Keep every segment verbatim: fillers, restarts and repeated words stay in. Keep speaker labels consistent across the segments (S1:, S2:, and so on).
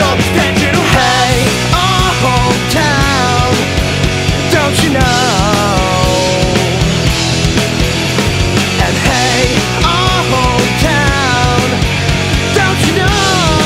S1: all this tension.
S2: Hey, our hometown, don't you know? And hey, our hometown, don't you know?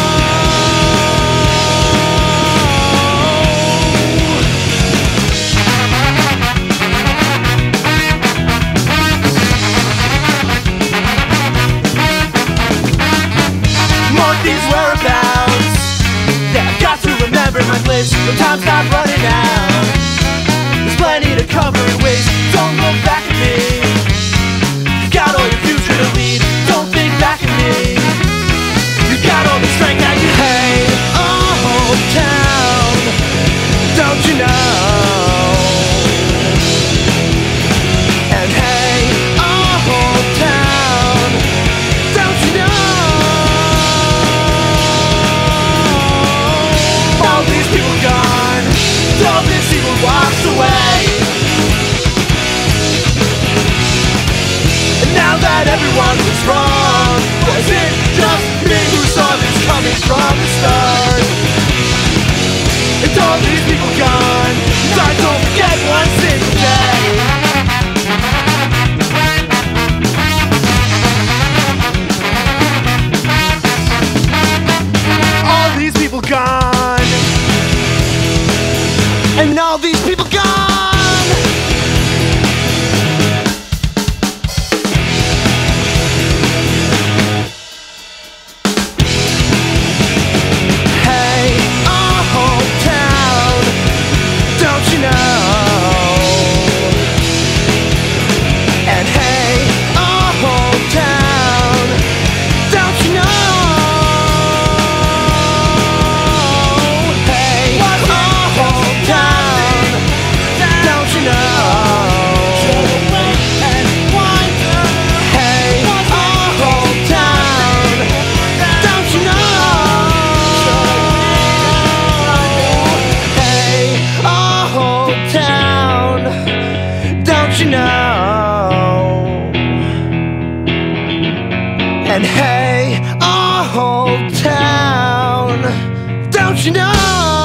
S2: Mark these whereabouts. Yeah, I've got to remember my place. No time's not running out. There's plenty to cover and waste. Don't look back at me. You've got all your future to lead. Don't think back at me. You've got all the strength that you Hey, our hometown, don't you know? And hey, our hometown, don't you know? All these people gone, all this evil walks away. And now that everyone was wrong, was it just me who saw this coming from the start? And all these people gone, I don't forget one single day. All these people gone, and all these people gone. Hey, our hometown, don't you know? And hey, our hometown, don't you know? Hey, our hometown, don't you know? Hey, our hometown, don't you know? Hey, our hometown, don't you know? And hey, our hometown, don't you know?